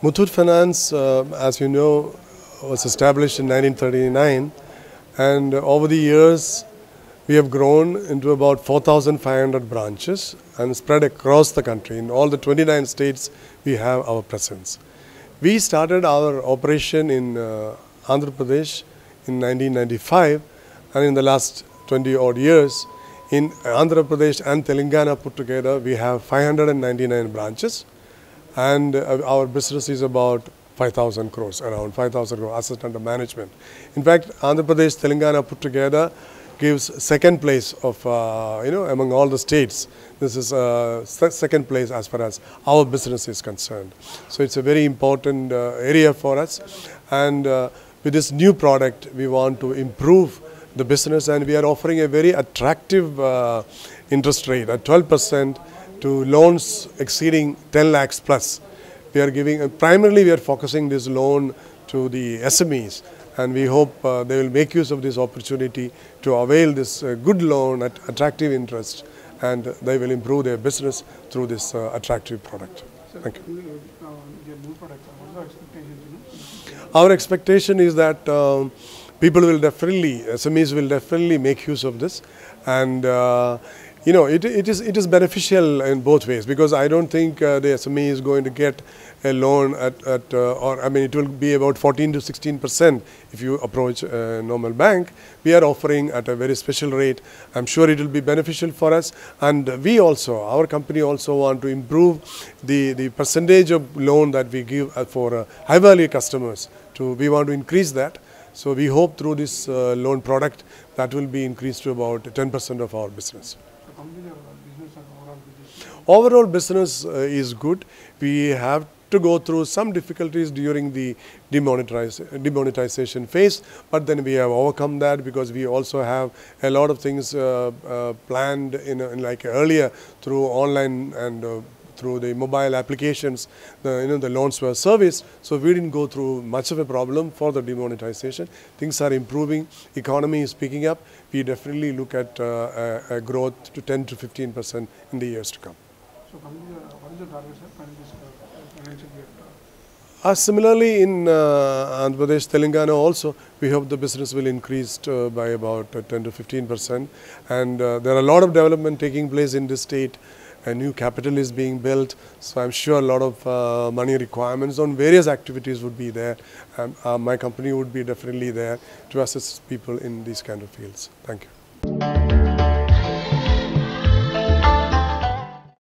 Muthoot Finance, as you know, was established in 1939, and over the years we have grown into about 4,500 branches and spread across the country. In all the 29 states we have our presence. We started our operation in Andhra Pradesh in 1995, and in the last 20 odd years in Andhra Pradesh and Telangana put together we have 599 branches, and our business is about 5,000 crores, around 5,000 crores assets under management. In fact, Andhra Pradesh, Telangana put together gives second place of, among all the states. This is second place as far as our business is concerned. So it's a very important area for us, and with this new product we want to improve the business, and we are offering a very attractive interest rate at 12% to loans exceeding 10 lakhs plus. We are giving, primarily we are focusing this loan to the SMEs, and we hope they will make use of this opportunity to avail this good loan at attractive interest, and they will improve their business through this attractive product. Thank you. Our expectation is that people will definitely, SMEs will definitely make use of this, and it is beneficial in both ways, because I don't think the SME is going to get a loan it will be about 14 to 16% if you approach a normal bank. We are offering at a very special rate. I'm sure it will be beneficial for us, and we also, our company also want to improve the percentage of loan that we give for high value customers. We want to increase that. So we hope through this loan product that will be increased to about 10% of our business. Overall business is good. We have to go through some difficulties during the demonetization phase, but then we have overcome that, because we also have a lot of things planned in like earlier through online and through the mobile applications. The loans were serviced, so we didn't go through much of a problem for the demonetization. Things are improving, economy is picking up. We definitely look at a growth to 10 to 15% in the years to come. So what is the target, sir, financial year? Similarly, in Andhra Pradesh, Telangana also, we hope the business will increase by about 10 to 15%. And there are a lot of development taking place in this state. A new capital is being built, so I'm sure a lot of money requirements on various activities would be there. My company would be definitely there to assist people in these kind of fields. Thank you.